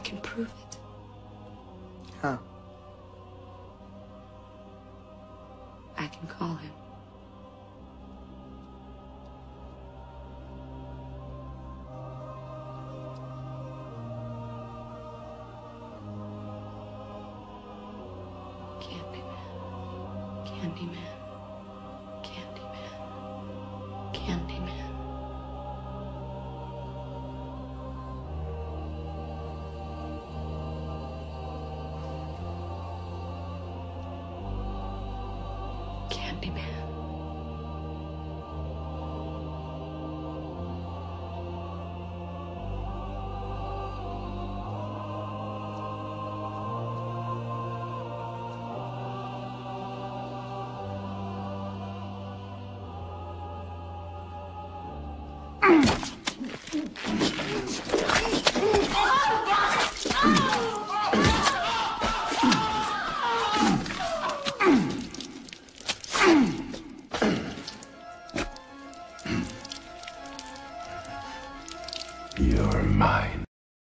can prove it. How? I can call him. Candyman. Candyman. Candyman. Candyman. Candyman. You're mine.